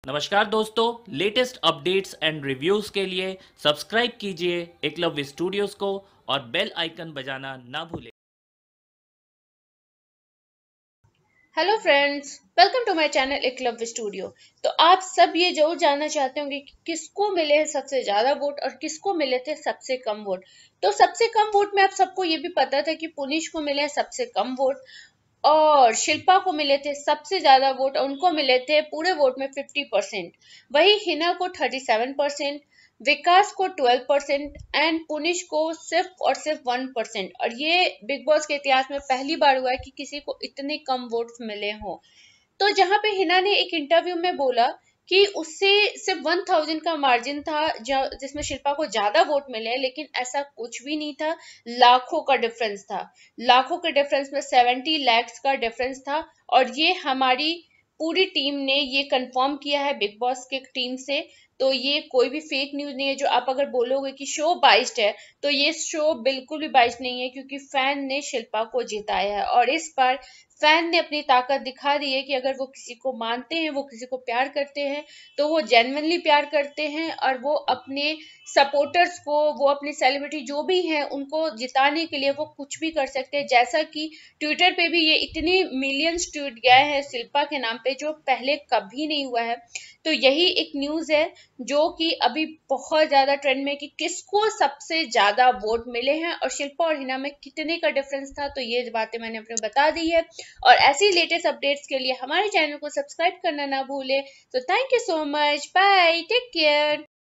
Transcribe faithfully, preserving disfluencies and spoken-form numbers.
नमस्कार दोस्तों, latest updates and reviews के लिए सब्सक्राइब कीजिए एकलव्य स्टूडियोज को और बेल आइकन बजाना ना भूलें। Hello friends, welcome to my channel Eklavya studio. तो आप सब ये जरूर जानना चाहते होंगे कि किसको मिले हैं सबसे ज्यादा वोट और किसको मिले थे सबसे कम वोट। तो सबसे कम वोट में आप सबको ये भी पता था कि पुनीश को मिले हैं सबसे कम वोट और शिल्पा को मिले थे सबसे ज्यादा वोट। उनको मिले थे पूरे वोट में फिफ्टी परसेंट। वही हिना को थर्टी सेवन परसेंट, विकास को ट्वेल्व परसेंट, एंड पुनिश को सिर्फ और सिर्फ वन परसेंट। और ये बिग बॉस के इतिहास में पहली बार हुआ है कि किसी को इतने कम वोट्स मिले हों। तो जहां पे हिना ने एक इंटरव्यू में बोला कि उससे सिर्फ वन थाउजेंड का मार्जिन था जिसमें शिल्पा को ज्यादा वोट मिले, लेकिन ऐसा कुछ भी नहीं था। लाखों का डिफरेंस था। लाखों के डिफरेंस में सेवेंटी लैक्स का डिफरेंस था। और ये हमारी पूरी टीम ने ये कंफर्म किया है बिग बॉस के टीम से। तो ये कोई भी फेक न्यूज नहीं है। जो आप अगर बोलोगे कि शो बाइस्ड है, तो ये शो बिल्कुल भी बाइस्ड नहीं है, क्योंकि फैन ने शिल्पा को जिताया है। और इस बार फैन ने अपनी ताकत दिखा दी है कि अगर वो किसी को मानते हैं, वो किसी को प्यार करते हैं, तो वो जेन्युइनली प्यार करते हैं और वो अपने सपोर्टर्स को, वो अपने सेलिब्रिटी जो भी हैं, उनको जिताने के लिए वो कुछ भी कर सकते हैं। जैसा कि ट्विटर पे भी ये इतने मिलियंस ट्वीट गए हैं शिल्पा के नाम पे, जो पहले कभी नहीं हुआ है। तो यही एक न्यूज है जो कि अभी बहुत ज्यादा ट्रेंड में, कि किसको सबसे ज्यादा वोट मिले हैं और शिल्पा और हिना में कितने का डिफरेंस था। तो ये बातें मैंने अपने बता दी है। और ऐसी लेटेस्ट अपडेट्स के लिए हमारे चैनल को सब्सक्राइब करना ना भूलें। तो thank you so much, bye, take care.